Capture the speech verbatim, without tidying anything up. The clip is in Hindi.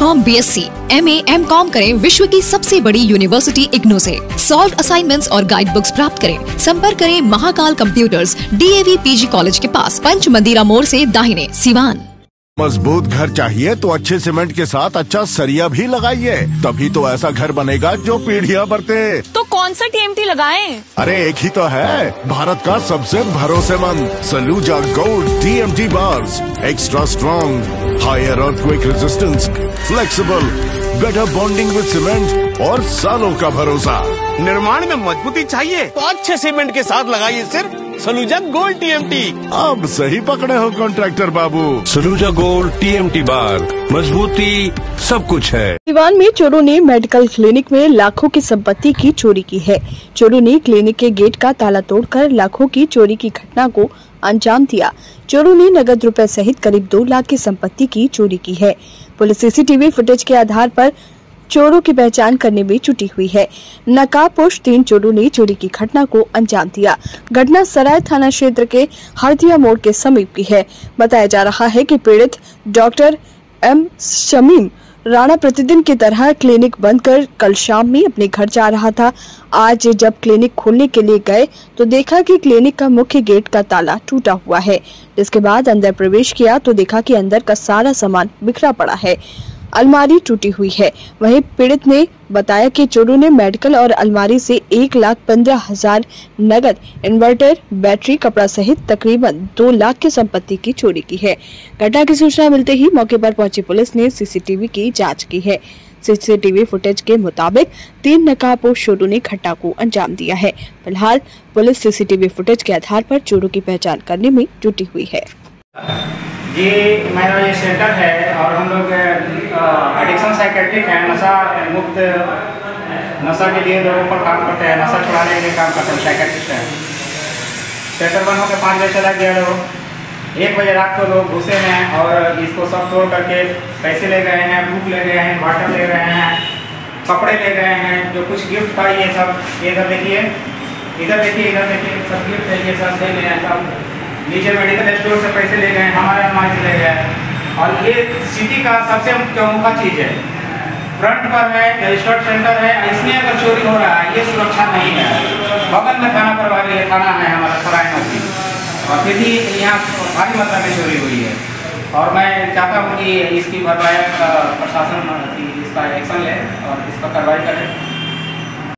Com, B S C, M A, M com करें विश्व की सबसे बड़ी यूनिवर्सिटी इग्नू से। सॉल्व असाइनमेंट्स और गाइड बुक्स प्राप्त करें। संपर्क करें Mahakal computers, D A V P G college के पास, पंच मंदिरा मोड़ से दाहिने, सिवान। मजबूत घर चाहिए तो अच्छे सीमेंट के साथ अच्छा सरिया भी लगाइए, तभी तो ऐसा घर बनेगा जो पीढ़ियां बरते। तो कौन सा टी एम टी लगाएं? अरे एक ही तो है, भारत का सबसे भरोसेमंद Saluja gold T M T bars. Extra strong, higher earthquake resistance, flexible, better bonding with cement और सालों का भरोसा। निर्माण में मजबूती चाहिए तो अच्छे सीमेंट के साथ लगाइए सिर्फ Saluja gold T M T. अब सही पकड़े हो कॉन्ट्रैक्टर बाबू। Saluja gold T M T bar, मजबूती सब कुछ है। सिवान में चोरों ने मेडिकल क्लिनिक में लाखों की संपत्ति की चोरी की है। चोरों ने क्लिनिक के गेट का ताला तोड़कर लाखों की चोरी की घटना को अंजाम दिया। चोरों ने नगद रुपए सहित करीब दो लाख की संपत्ति की चोरी की है। Police C C T V footage के आधार पर चोरों की पहचान करने में जुटी हुई है। नकाबपोश तीन चोरों ने चोरी की घटना को अंजाम दिया। घटना सराय थाना क्षेत्र के हरदिया मोड़ के समीप की है। बताया जा रहा है कि पीड़ित डॉक्टर एम शमीम राणा प्रतिदिन की तरह क्लिनिक बंद कर कल शाम में अपने घर जा रहा था। आज जब क्लिनिक खोलने के लिए गए तो देखा कि क्लिनिक का मुख्य गेट का ताला टूटा हुआ है। जिसके बाद अंदर प्रवेश किया तो देखा कि अंदर का सारा सामान बिखरा पड़ा है, अलमारी टूटी हुई है। वहीं पीड़ित ने बताया कि चोरों ने मेडिकल और अलमारी से एक लाख पंद्रह हजार नगद, इन्वर्टर, बैटरी, कपड़ा सहित तकरीबन दो लाख की संपत्ति की चोरी की है। घटना की सूचना मिलते ही मौके पर पहुंची पुलिस ने सी सी टी वी की जांच की है। C C T V footage के मुताबिक तीन नकाबपोश चोरों ने घटना को अंजाम दिया है। फिलहाल police C C T V footage के आधार पर चोरों की पहचान करने में जुटी हुई है। ये मेरा ये सेंटर है और हम लोग एडिक्शन साइकेट्रिक है, नशा मुक्त नशा के लिए लोगों पर काम करते हैं, नशा छुड़ाने के लिए काम करते हैं, साइकेट्रिस्ट है। सेंटर बंद होकर पाँच बजे चला गया लोग। एक बजे रात को लोग घुसे हैं और इसको सब तोड़ करके पैसे ले गए हैं, बुक ले गए हैं, वाटर ले गए हैं, कपड़े ले गए हैं, जो कुछ गिफ्ट था ये सब, इधर देखिए, इधर देखिए, इधर देखिए, सब गिफ्ट है, ये सब ले गए हैं सब। नीचे मेडिकल स्टोर से पैसे ले गए, हमारे अलमारी से ले गए। और ये सिटी का सबसे प्रमुख चीज़ है, फ्रंट पर है, रजिस्टर्ड सेंटर है, इसमें अगर चोरी हो रहा है ये सुरक्षा नहीं है। बगल में थाना प्रभारी है, थाना है हमारा सराय नदी, और फिर भी यहाँ भारी मात्रा में चोरी हुई है। और मैं चाहता हूँ कि इसकी भरपाई प्रशासन इसका एक्शन ले और इस पर कार्रवाई करे।